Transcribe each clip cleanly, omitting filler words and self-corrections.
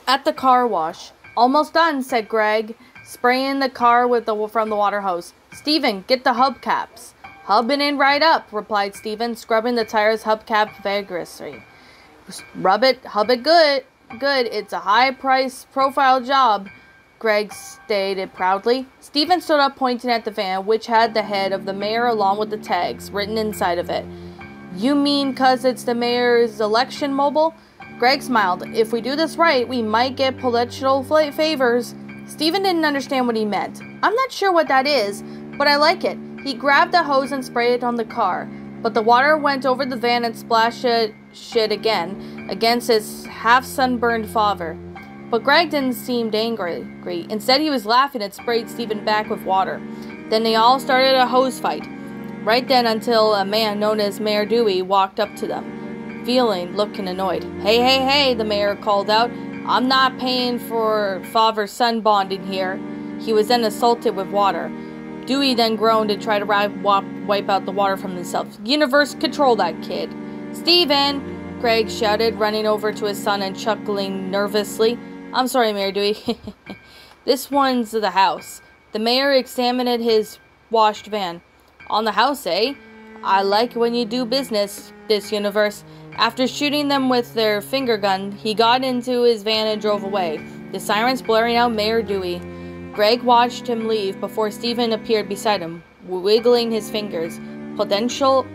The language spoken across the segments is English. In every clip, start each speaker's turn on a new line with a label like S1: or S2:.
S1: At the car wash. Almost done, said Greg, spraying the car from the water hose. Steven, get the hubcaps. Hubbing in right up, replied Steven, scrubbing the tire's hubcap vigorously. Hub it good. It's a high-price profile job, Greg stated proudly. Steven stood up, pointing at the van, which had the head of the mayor along with the tags written inside of it. You mean 'cause it's the mayor's election mobile? Greg smiled. If we do this right, we might get political favors. Steven didn't understand what he meant. I'm not sure what that is, but I like it. He grabbed the hose and sprayed it on the car, but the water went over the van and splashed it again against his half-sunburned father. But Greg didn't seem angry. Instead, he was laughing and sprayed Steven back with water. Then they all started a hose fight. Right then until a man known as Mayor Dewey walked up to them, looking annoyed. Hey, the mayor called out. I'm not paying for father-son bonding here. He was then assaulted with water. Dewey then groaned and tried to wipe out the water from himself. Universe, control that kid. Steven, Greg shouted, running over to his son and chuckling nervously. I'm sorry, Mayor Dewey. This one's the house. The mayor examined his washed van. On the house, eh? I like when you do business, this universe. After shooting them with their finger gun, he got into his van and drove away, the sirens blaring out Mayor Dewey. Greg watched him leave before Steven appeared beside him, wiggling his fingers. Political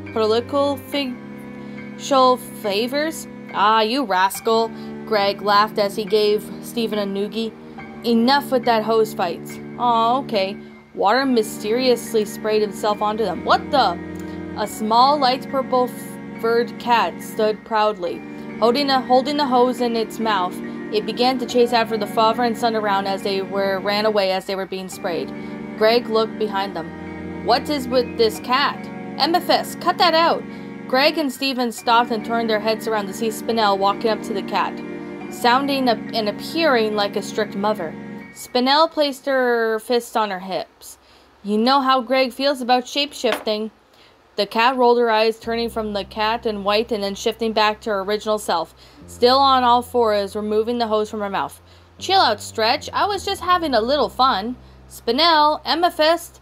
S1: favors? Ah, you rascal, Greg laughed as he gave Steven a noogie. Enough with that hose fights. Oh, okay. Water mysteriously sprayed itself onto them. What the? A small, light purple furred cat stood proudly, holding the hose in its mouth. It began to chase after the father and son around as they ran away as they were being sprayed. Greg looked behind them. What is with this cat? Amethyst, cut that out! Greg and Steven stopped and turned their heads around to see Spinel walking up to the cat, sounding and appearing like a strict mother. Spinel placed her fists on her hips. You know how Greg feels about shape-shifting. The cat rolled her eyes, turning from the cat and white and then shifting back to her original self, still on all fours, removing the hose from her mouth. Chill out, Stretch. I was just having a little fun. Spinel, Amethyst,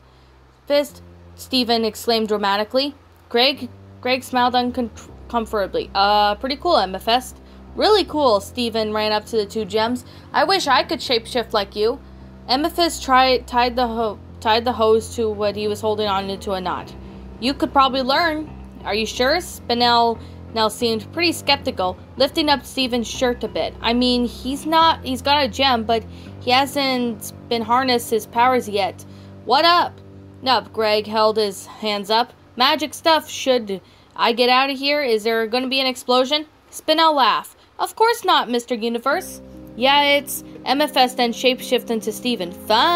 S1: Steven exclaimed dramatically. Greg smiled uncomfortably. Pretty cool, Amethyst. Really cool, Steven ran up to the two gems. I wish I could shapeshift like you. Amethyst tied the hose to what he was holding on into a knot. You could probably learn. Are you sure? Spinel now seemed pretty skeptical, lifting up Steven's shirt a bit. I mean, he's got a gem, but he hasn't been harnessed his powers yet. What up? Nope, Greg held his hands up. Magic stuff. Should I get out of here? Is there going to be an explosion? Spinel laughed. Of course not, Mr. Universe. Yeah, it's Amethyst and shapeshift into Steven.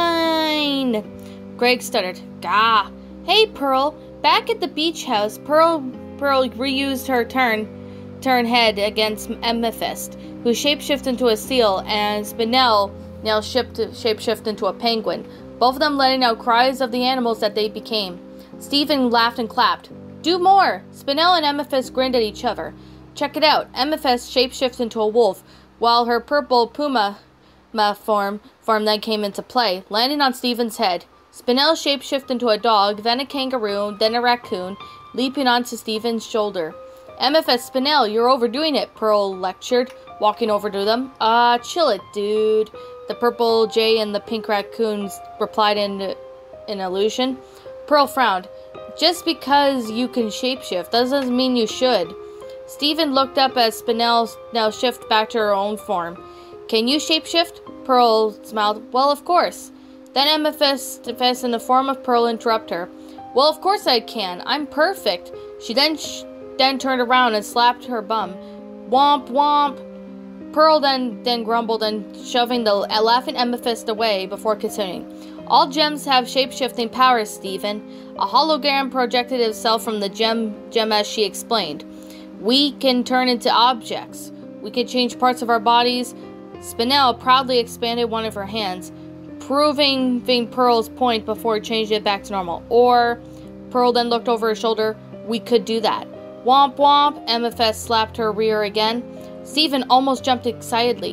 S1: Fine. Greg stuttered. Gah. Hey, Pearl. Back at the beach house, Pearl reused her turn head against Amethyst, who shapeshifted into a seal, and Spinel now shapeshift into a penguin, both of them letting out cries of the animals that they became. Steven laughed and clapped. Do more! Spinel and Amethyst grinned at each other. Check it out. Amethyst shapeshifted into a wolf, while her purple puma form then came into play, landing on Steven's head. Spinel shapeshifted into a dog, then a kangaroo, then a raccoon, leaping onto Steven's shoulder. Amethyst, Spinel, you're overdoing it, Pearl lectured, walking over to them. Chill it, dude. The purple jay and the pink raccoons replied in illusion. Pearl frowned. Just because you can shapeshift doesn't mean you should. Steven looked up as Spinel now shifted back to her own form. Can you shapeshift? Pearl smiled. Well, of course. Then Amethyst, in the form of Pearl, interrupted her. Well, of course I can. I'm perfect. She then turned around and slapped her bum. Womp womp. Pearl then grumbled and shoving the laughing Amethyst away before continuing. All gems have shape-shifting powers, Steven. A hologram projected itself from the gem as she explained. We can turn into objects. We can change parts of our bodies. Spinel proudly expanded one of her hands, proving Pearl's point before changing it back to normal. Or, Pearl then looked over her shoulder, we could do that. Womp womp, Amethyst slapped her rear again. Steven almost jumped excitedly.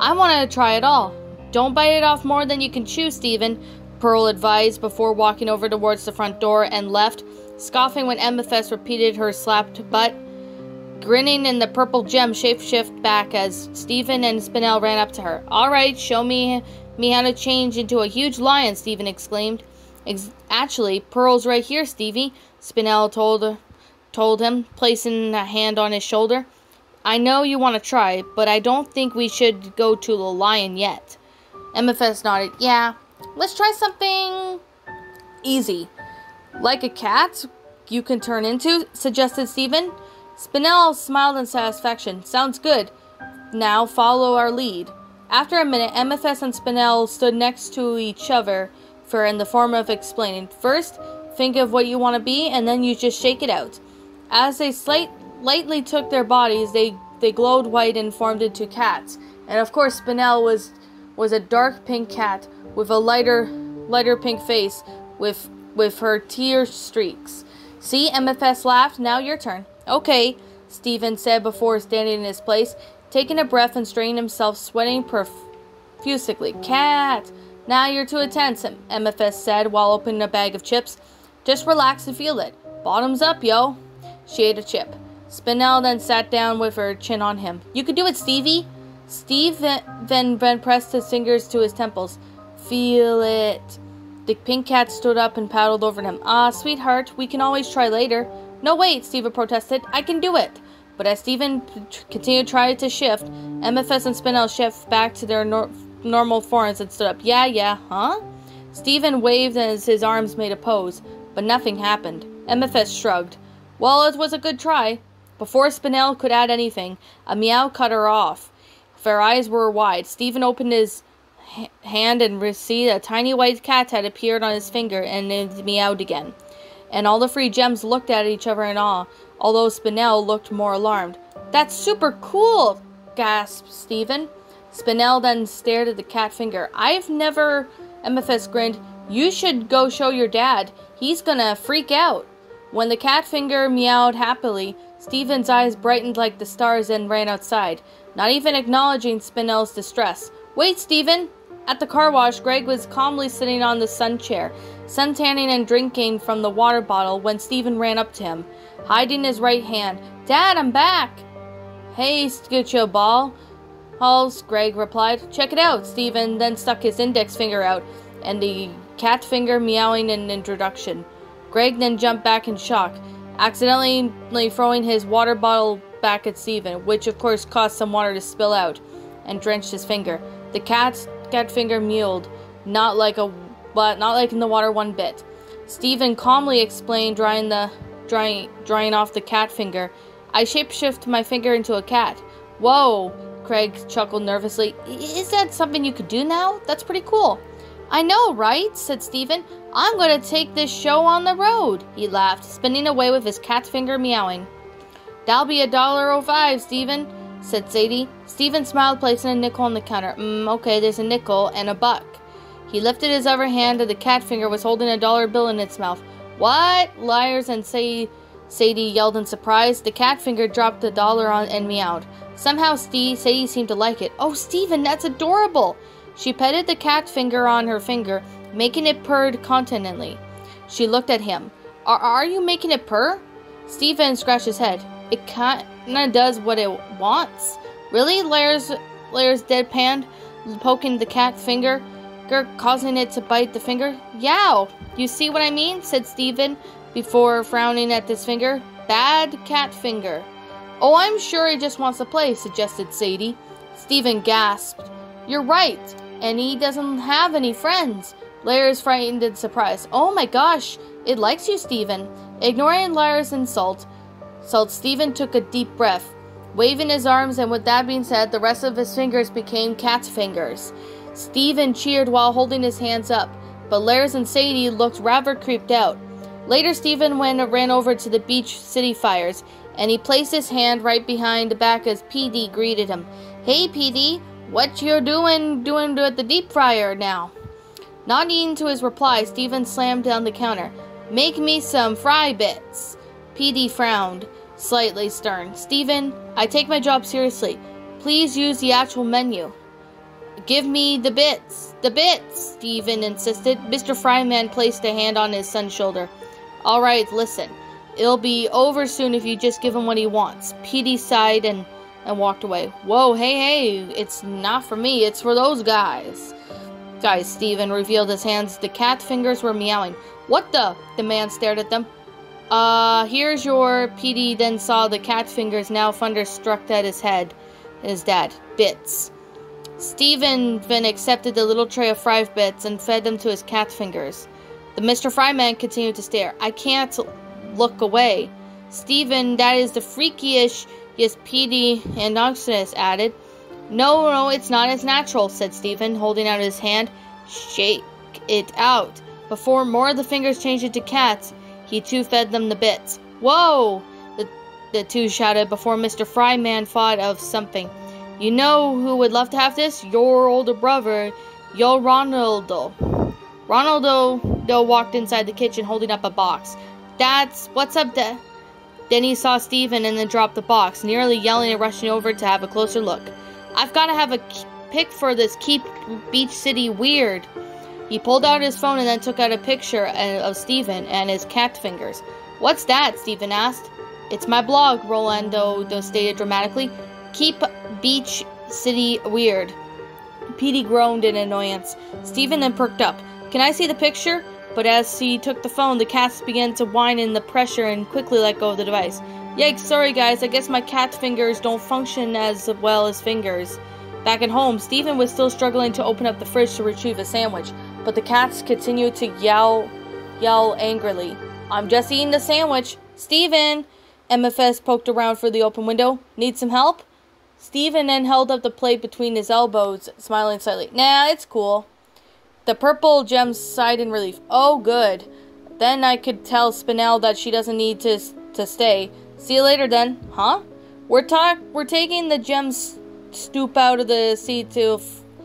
S1: I want to try it all. Don't bite it off more than you can chew, Stephen, Pearl advised before walking over towards the front door and left, scoffing when Amethyst repeated her slapped butt. Grinning in the purple gem shapeshift back as Stephen and Spinel ran up to her. All right, show me how to change into a huge lion, Stephen exclaimed. Actually, Pearl's right here, Stevie, Spinel told him, placing a hand on his shoulder. I know you want to try, but I don't think we should go to the lion yet. Amethyst nodded. Yeah, let's try something easy. Like a cat you can turn into, suggested Stephen. Spinel smiled in satisfaction. Sounds good. Now follow our lead. After a minute, Amethyst and Spinel stood next to each other in the form of explaining. First, think of what you want to be, and then you just shake it out. As they lightly took their bodies, they glowed white and formed into cats. And of course, Spinel was a dark pink cat with a lighter pink face with her tear streaks. See, Amethyst laughed. Now your turn. Okay, Stephen said before standing in his place, taking a breath and straining himself, sweating profusely. Cat! Now you're too intense, Amethyst said while opening a bag of chips. Just relax and feel it. Bottoms up, yo. She ate a chip. Spinel then sat down with her chin on him. You could do it, Stevie. Steve then pressed his fingers to his temples. Feel it. The pink cat stood up and paddled over to him. Ah, sweetheart, we can always try later. No, wait, Stephen protested. I can do it. But as Stephen continued to try to shift, Amethyst and Spinel shift back to their normal forms and stood up. Yeah, huh? Stephen waved as his arms made a pose, but nothing happened. Amethyst shrugged. Well, it was a good try. Before Spinel could add anything, a meow cut her off. Her eyes were wide. Stephen opened his hand and received a tiny white cat had appeared on his finger and it meowed again. And all the three gems looked at each other in awe, although Spinel looked more alarmed. That's super cool, gasped Stephen. Spinel then stared at the cat finger. I've never... Amethyst grinned. You should go show your dad. He's gonna freak out. When the cat finger meowed happily, Stephen's eyes brightened like the stars and ran outside, not even acknowledging Spinel's distress. Wait, Stephen! At the car wash, Greg was calmly sitting on the sun chair, suntanning and drinking from the water bottle when Stephen ran up to him, hiding his right hand. Dad, I'm back! Hey, Scoocho Ball. Halls, Greg replied. Check it out. Stephen then stuck his index finger out, and the cat finger meowing in introduction. Greg then jumped back in shock, accidentally throwing his water bottle back at Stephen, which of course caused some water to spill out and drenched his finger. The cat finger mewed, not like in the water one bit. Stephen calmly explained, drying off the cat finger. I shapeshift my finger into a cat. Whoa, Craig chuckled nervously. Is that something you could do now? That's pretty cool. I know, right? Said Stephen. I'm going to take this show on the road. He laughed, spinning away with his cat finger meowing. That'll be $1.05, Stephen, said Sadie. Stephen smiled, placing a nickel on the counter. Okay, there's a nickel and a buck. He lifted his other hand, and the cat finger was holding a dollar bill in its mouth. What? Liars and Sadie yelled in surprise. The cat finger dropped the dollar on and meowed. Somehow Sadie seemed to like it. Oh, Stephen, that's adorable! She petted the cat finger on her finger, making it purr contentedly. She looked at him. Are you making it purr? Stephen scratched his head. It kinda does what it wants. Really? Lairs deadpanned, poking the cat finger, causing it to bite the finger. Yow! You see what I mean? Said Stephen, before frowning at his finger. Bad cat finger. Oh, I'm sure he just wants to play, suggested Sadie. Stephen gasped. You're right, and he doesn't have any friends. Lairs frightened and surprised. Oh my gosh, it likes you, Stephen. Ignoring Lairs' insult, Stephen took a deep breath, waving his arms, and with that being said, the rest of his fingers became cat fingers. Stephen cheered while holding his hands up, but Lairs and Sadie looked rather creeped out. Later, Stephen ran over to the beach city fires, and he placed his hand right behind the back as PD greeted him. Hey, PD, what you doing at the deep fryer now? Nodding to his reply, Stephen slammed down the counter. Make me some fry bits. PD frowned, slightly stern. Stephen, I take my job seriously. Please use the actual menu. Give me the bits. The bits, Stephen insisted. Mr. Fryman placed a hand on his son's shoulder. All right, listen. It'll be over soon if you just give him what he wants. Petey sighed and walked away. Whoa, hey, it's not for me, it's for those guys. Guys, Stephen revealed his hands. The cat fingers were meowing. What the? The man stared at them. Here's your... Petey then saw the cat fingers now thunderstruck at his head. His dad. Bits. Stephen then accepted the little tray of fried bits and fed them to his cat fingers. The Mr. Fryman continued to stare. I can't look away. Stephen, that is the freakish... Yes, Petey and Oxenus added. No, it's not as natural, said Stephen, holding out his hand. Shake it out. Before more of the fingers changed into cats, he too fed them the bits. Whoa! The two shouted before Mr. Fryman thought of something. You know who would love to have this? Your older brother, your Ronaldo. Ronaldo walked inside the kitchen holding up a box. What's up, Dad? Then he saw Stephen and then dropped the box, nearly yelling and rushing over to have a closer look. I've got to have a pic for this. Keep Beach City weird. He pulled out his phone and then took out a picture of Stephen and his cat fingers. What's that? Stephen asked. It's my blog, Rolando stated dramatically. Keep Beach City weird. Petey groaned in annoyance. Stephen then perked up. Can I see the picture? But as he took the phone, the cats began to whine in the pressure and quickly let go of the device. Yikes, sorry guys, I guess my cat fingers don't function as well as fingers. Back at home, Stephen was still struggling to open up the fridge to retrieve a sandwich, but the cats continued to yell angrily. I'm just eating the sandwich. Stephen! MFS poked around through the open window. Need some help? Stephen then held up the plate between his elbows, smiling slightly. Nah, it's cool. The purple gems sighed in relief. Oh, good. Then I could tell Spinel that she doesn't need to stay. See you later, then. Huh? We're taking the gems stoop out of the sea to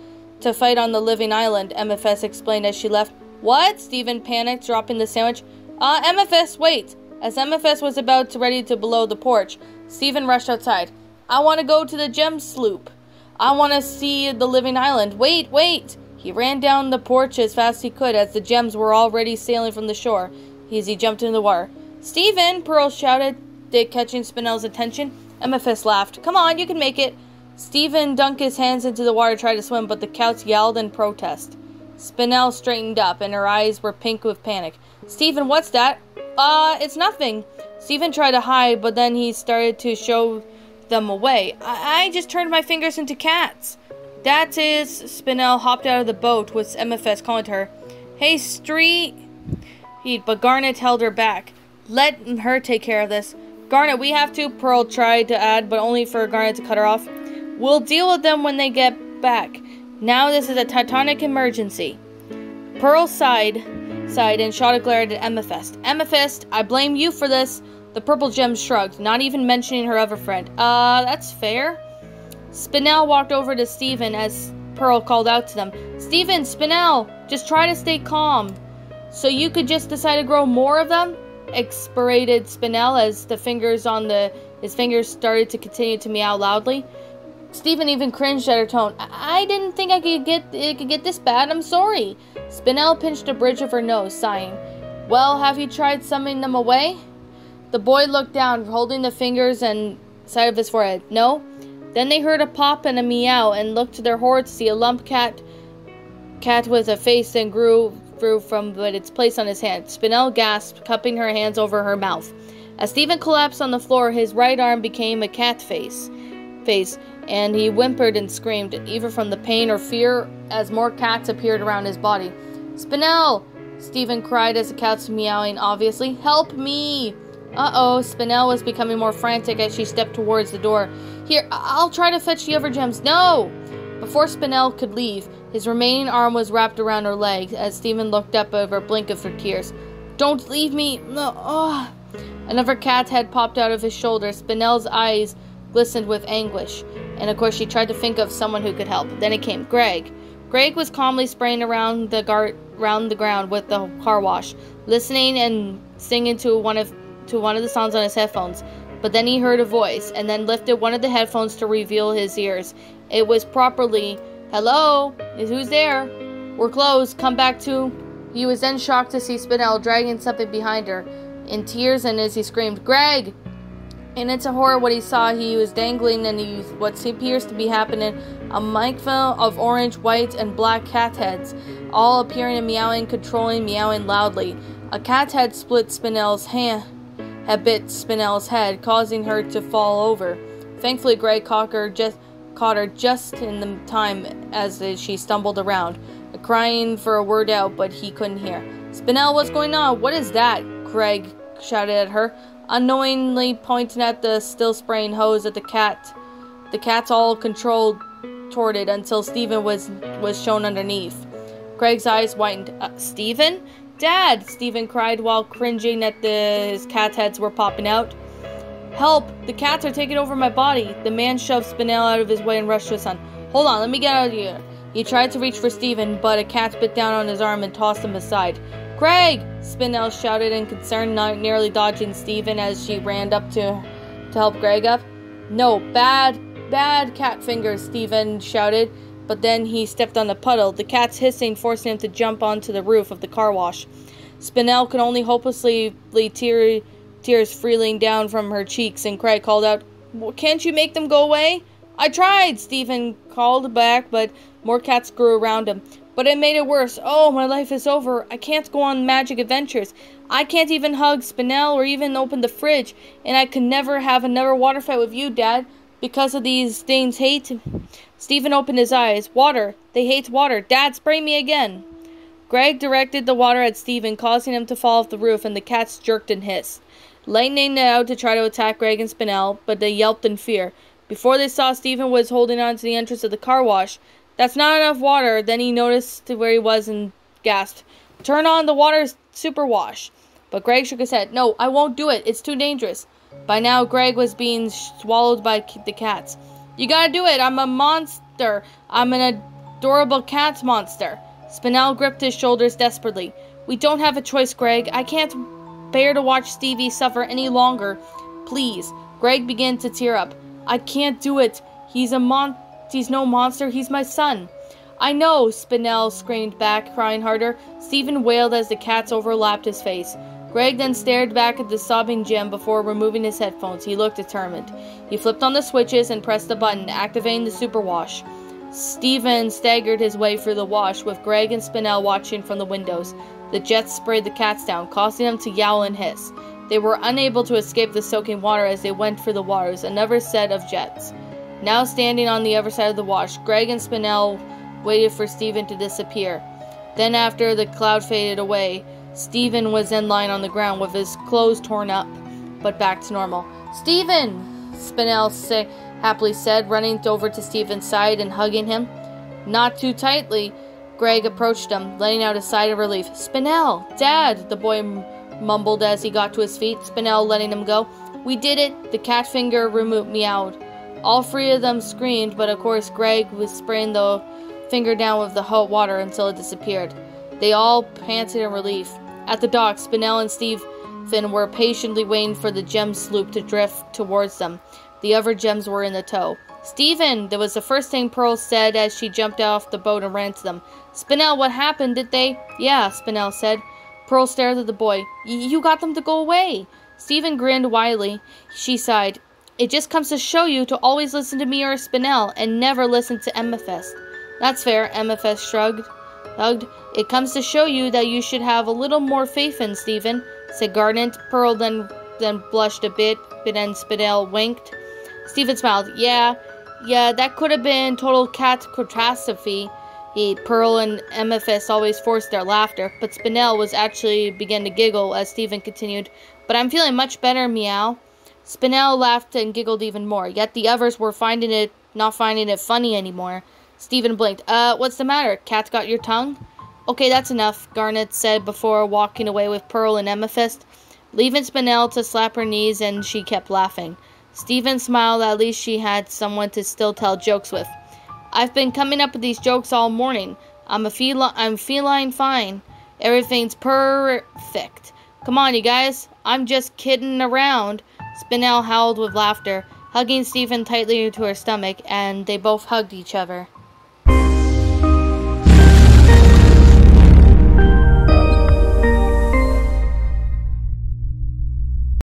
S1: fight on the living island, MFS explained as she left. What? Stephen panicked, dropping the sandwich. MFS, wait. As MFS was ready to blow the porch, Stephen rushed outside. I want to go to the gem sloop. I want to see the living island. Wait. He ran down the porch as fast as he could as the gems were already sailing from the shore as he jumped into the water. Stephen, Pearl shouted, catching Spinel's attention. MFS laughed. Come on, you can make it. Stephen dunked his hands into the water to try to swim, but the cats yelled in protest. Spinel straightened up, and her eyes were pink with panic. Stephen, what's that? It's nothing. Stephen tried to hide, but then he started to show them away. I just turned my fingers into cats. That is, Spinel hopped out of the boat with MFS calling to her. Hey, Street. But Garnet held her back. Let her take care of this. Garnet, we have to, Pearl tried to add, but only for Garnet to cut her off. We'll deal with them when they get back. Now this is a titanic emergency. Pearl sighed and shot a glare at Amethyst. Amethyst, I blame you for this. The purple gem shrugged, not even mentioning her other friend. That's fair. Spinel walked over to Stephen as Pearl called out to them. Stephen, Spinel, just try to stay calm. So you could just decide to grow more of them? Expirated Spinel as the fingers on his fingers started to continue to meow loudly. Stephen even cringed at her tone. I didn't think it could get this bad. I'm sorry. Spinel pinched the bridge of her nose, sighing. Well, have you tried summoning them away? The boy looked down, holding the fingers and side of his forehead. No. Then they heard a pop and a meow and looked to their horror to see a lump cat with a face that grew from its place on his hand. Spinel gasped, cupping her hands over her mouth. As Stephen collapsed on the floor, his right arm became a cat face, and he whimpered and screamed, either from the pain or fear, as more cats appeared around his body. Spinel! Stephen cried as the cats meowing, obviously. Help me! Uh-oh, Spinel was becoming more frantic as she stepped towards the door. Here, I'll try to fetch the other gems. No! Before Spinel could leave, his remaining arm was wrapped around her leg as Stephen looked up over a blink of her tears. Don't leave me! No! Oh. Another cat's head popped out of his shoulder. Spinel's eyes glistened with anguish, and of course she tried to think of someone who could help. Then it came. Greg. Greg was calmly spraying around the ground with the car wash, listening and singing to one of the songs on his headphones. But then he heard a voice, and then lifted one of the headphones to reveal his ears. It was properly Hello? Who's there? We're closed. Come back to... He was then shocked to see Spinel dragging something behind her, in tears, and as he screamed, Greg! And into horror what he saw, he was dangling and what appears to be happening, a microphone of orange, white, and black cat heads, all appearing and meowing, controlling, meowing loudly. A cat head split Spinel's hand, had bit Spinel's head, causing her to fall over. Thankfully, Greg caught her just in the time as she stumbled around, crying for a word out, but he couldn't hear. Spinel, what's going on? What is that? Greg shouted at her, unknowingly pointing at the still spraying hose at the cat. The cat's all controlled toward it until Stephen was shown underneath. Greg's eyes widened. Stephen? Dad! Stephen cried while cringing at his cat heads were popping out. Help! The cats are taking over my body. The man shoved Spinel out of his way and rushed to his son. Hold on, let me get out of here. He tried to reach for Stephen, but a cat bit down on his arm and tossed him aside. Greg! Spinel shouted in concern, nearly dodging Stephen as she ran up to help Greg up. No, bad cat fingers, Stephen shouted, but then he stepped on the puddle, the cat's hissing forcing him to jump onto the roof of the car wash. Spinel could only hopelessly tears freeling down from her cheeks, and Greg called out, Can't you make them go away? I tried, Stephen called back, but more cats grew around him. But it made it worse. Oh, my life is over. I can't go on magic adventures. I can't even hug Spinel or even open the fridge. And I could never have another water fight with you, Dad. Because of these things hate. Stephen opened his eyes. Water. They hate water. Dad, spray me again. Greg directed the water at Stephen, causing him to fall off the roof, and the cats jerked and hissed, lightning out to try to attack Greg and Spinel, but they yelped in fear. Before they saw Stephen was holding on to the entrance of the car wash. That's not enough water. Then he noticed where he was and gasped, Turn on the water super wash. But Greg shook his head. No, I won't do it. It's too dangerous. By now, Greg was being swallowed by the cats. You gotta do it. I'm a monster. I'm an adorable cat monster. Spinel gripped his shoulders desperately. We don't have a choice, Greg. I can't bear to watch Stevie suffer any longer. Please. Greg began to tear up. I can't do it. He's no monster. He's my son. I know, Spinel screamed back, crying harder. Stephen wailed as the cats overlapped his face. Greg then stared back at the sobbing Jim before removing his headphones. He looked determined. He flipped on the switches and pressed the button, activating the super wash. Stephen staggered his way through the wash, with Greg and Spinel watching from the windows. The jets sprayed the cats down, causing them to yowl and hiss. They were unable to escape the soaking water as they went through the waters, another set of jets. Now standing on the other side of the wash, Greg and Spinel waited for Stephen to disappear. Then after the cloud faded away, Stephen was then lying on the ground with his clothes torn up, but back to normal. Stephen! Spinel happily said, running over to Stephen's side and hugging him. Not too tightly. Greg approached him, letting out a sigh of relief. Spinel! Dad! The boy mumbled as he got to his feet, Spinel letting him go. We did it! The cat finger removed meowed. All three of them screamed, but of course Greg was spraying the finger down with the hot water until it disappeared. They all panted in relief. At the dock, Spinel and Stephen were patiently waiting for the gem sloop to drift towards them. The other gems were in the tow. Stephen! That was the first thing Pearl said as she jumped off the boat and ran to them. Spinel, what happened? Did they? Yeah, Spinel said. Pearl stared at the boy. You got them to go away. Stephen grinned widely. She sighed. It just comes to show you to always listen to me or Spinel, and never listen to Amethyst. That's fair, Amethyst shrugged. It comes to show you that you should have a little more faith in Stephen, said Garnet. Pearl then blushed a bit, but then Spinel winked. Stephen smiled. Yeah, that could have been total cat catastrophe. Pearl and Amethyst always forced their laughter, but Spinel was actually began to giggle as Stephen continued. But I'm feeling much better, meow. Spinel laughed and giggled even more, yet the others were not finding it funny anymore. Stephen blinked. What's the matter? Cat got your tongue? Okay, that's enough, Garnet said before walking away with Pearl and Amethyst, leaving Spinel to slap her knees, and she kept laughing. Stephen smiled. At least she had someone to still tell jokes with. I've been coming up with these jokes all morning. I'm feline fine. Everything's perfect. Come on, you guys. I'm just kidding around. Spinel howled with laughter, hugging Stephen tightly to her stomach, and they both hugged each other.